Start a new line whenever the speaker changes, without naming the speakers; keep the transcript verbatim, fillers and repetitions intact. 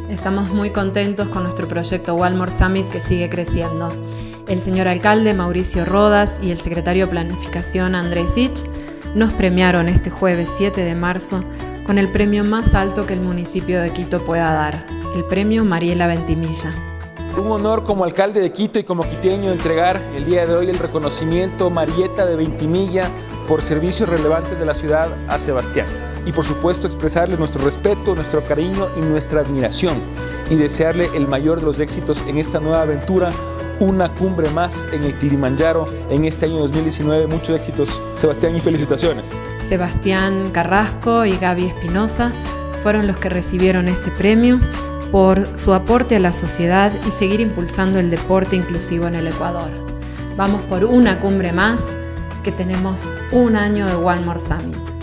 Estamos muy contentos con nuestro proyecto One More Summit que sigue creciendo. El señor alcalde Mauricio Rodas y el secretario de Planificación Andrés Sich nos premiaron este jueves siete de marzo con el premio más alto que el municipio de Quito pueda dar, el premio Mariela Ventimilla.
Un honor como alcalde de Quito y como quiteño entregar el día de hoy el reconocimiento Marieta de Ventimilla por servicios relevantes de la ciudad a Sebastián. Y por supuesto expresarle nuestro respeto, nuestro cariño y nuestra admiración y desearle el mayor de los éxitos en esta nueva aventura, una cumbre más en el Kilimanjaro en este año dos mil diecinueve. Muchos éxitos, Sebastián, y felicitaciones.
Sebastián Carrasco y Gaby Espinosa fueron los que recibieron este premio por su aporte a la sociedad y seguir impulsando el deporte inclusivo en el Ecuador. Vamos por una cumbre más, que tenemos un año de One More Summit.